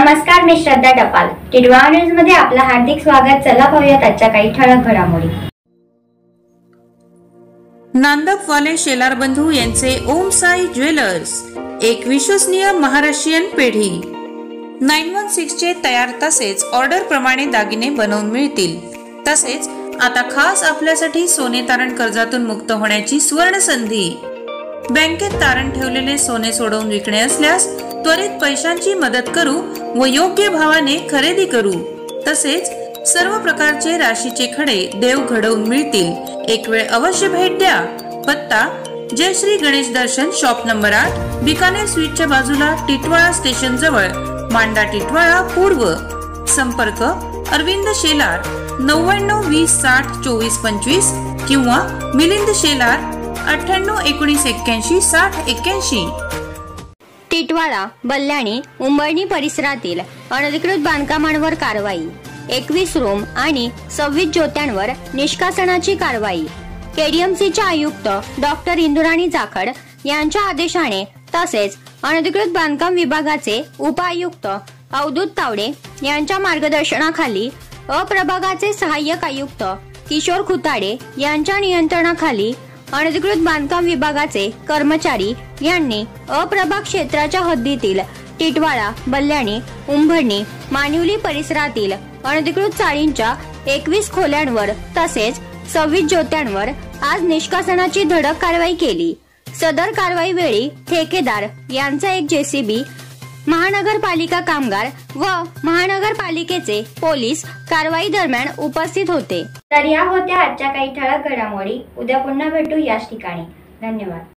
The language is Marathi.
नमस्कार, मी श्रद्धा टपाल. टिडवा न्यूज मध्ये आपलं हार्दिक स्वागत. चला पाहूयात आजच्या काही ठळक घडामोडी. नांदपवाले शेलार बंधू यांचे ओम साई ज्वेलर्स, एक विश्वसनीय महाराष्ट्रीयन पेढी. 916 चे तयार तसेच ऑर्डर प्रमाणे दागिने बनवून मिळतील. तसेच आता खास आपल्यासाठी सोने तारण कर्जातून मुक्त होण्याची सुवर्ण संधी. बँकेत तारण ठेवलेले सोने सोडवून विकणे असल्यास त्वरित पैशांची मदत करू व योग्य भावाने खरेदी करू. तसेच सर्व प्रकारचे राशीचे खडे देव घडवून मिळतील. एक वेळ अवश्य भेट द्या. पत्ता जयश्री गणेश दर्शन, शॉप नंबर 8, बिकानेर स्वीटच्या बाजूला, टिटवाळा स्टेशन जवळ, मांडा टिटवाळा पूर्व. संपर्क अरविंद शेलार 99 20 60 24 25 किंवा मिलिंद शेलार 98 19 81 60 81. टिटवाळा, बल्लाणी, उंबरणी परिसरातील अनधिकृत बांधकामांवर कारवाई. 21 रूम आणि 26 ज्योत्यांवर निष्कासनाची कारवाई. केडीएमसीच्या आयुक्त डॉक्टर इंदुराणी जाखड यांच्या आदेशाने तसेच अनधिकृत बांधकाम विभागाचे उपआयुक्त अवधूत तावडे यांच्या मार्गदर्शनाखाली अप्रभागाचे सहाय्यक आयुक्त किशोर खुताडे यांच्या नियंत्रणाखाली अनधिकृत बांधकाम विभागाचे कर्मचारी यांनी अप्रभाग क्षेत्राच्या हद्दीतील टिटवाळा, बल्लाणी, उंबरणी, मानिवली परिसरातील अनधिकृत चाळींच्या 21 खोल्यांवर तसेच 26 ज्योत्यांवर आज निष्कासनाची धडक कारवाई केली. सदर कारवाई वेळी ठेकेदार यांचा एक जेसीबी, महानगरपालिका कामगार व महानगरपालिकेचे पोलीस कारवाई दरम्यान उपस्थित होते. तर या होत्या आजच्या काही ठळक घडामोडी. उद्या पुन्हा भेटू याच ठिकाणी. धन्यवाद.